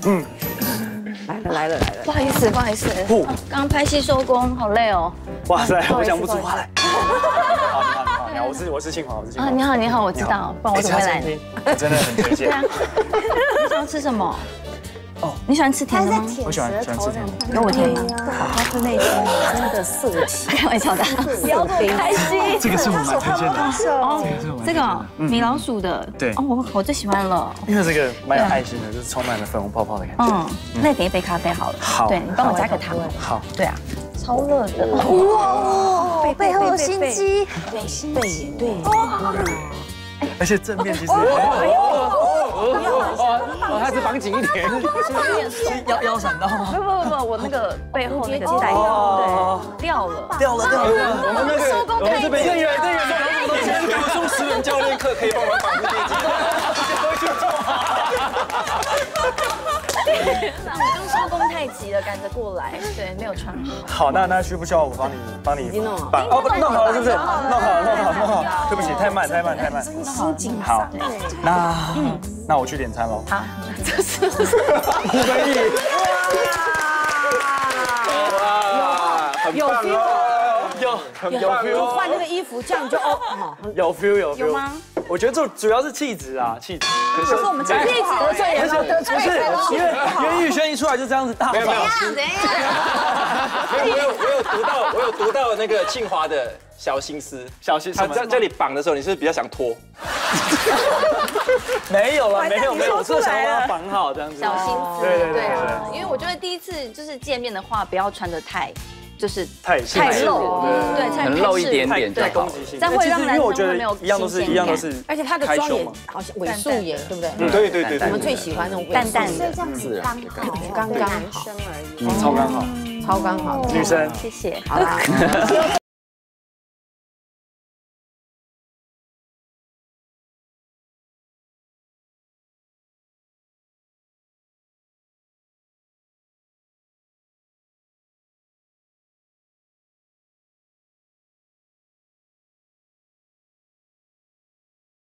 来了。 不好意思，不好意思，刚刚拍戏收工，好累哦。 哇塞，我讲不出话来。你好，我是庆华，我是庆华。 你好，我知道，不然我怎么会来？ 真的很推荐。 对啊，你想要吃什么？哦，你喜欢吃甜的吗？ 我喜欢吃甜的。 有我甜吗？ 他是内心真的色气， 开玩笑的，不要这么开心。 这个是我蛮推荐的。 哦，这个米老鼠的， 对， 哦，我最喜欢了。 因为这个蛮有爱心的，就是充满了粉红泡泡的感觉。 那点一杯咖啡好了。好，对你帮我加个糖。 好， 对啊，超热的。 哇，背后有心机，对， 而且正面其实。它是绑紧一点，腰闪到吗？ 不，我那个背后那个带掉了。 我们那个我们这边店员给我送私人教练课，可以帮我绑这些筋。 我刚收工太急了，赶着过来，对，没有穿好。 好，那需不需要我帮你绑？哦，弄好了是不是？弄好。对不起，太慢。 心紧。 好，那我去点餐喽。 好，这是 5分亿。哇，有 feel 有 feel。 换那个衣服，这样就有 feel。 有吗？ 我觉得主要是气质啊，气质。 可是我们这气质得罪人了， 不是，因为宇轩一出来就这样子大。 没有。 怎样？ 我有读到那个庆华的小心思，他在这里绑的时候，你是不是比较想脱？ 没有，我是想把它绑好这样子。 小心思， 对啊，因为我觉得第一次就是见面的话，不要穿得太露，对， 很露一点点， 太攻击性。 这样会让男生没有一样都是， 而且他的妆也好像伪素颜，对不对。 对？我们最喜欢那种淡淡的， 自然， 刚刚好， 超刚好， 超刚好。 女生， 谢谢。 好啦。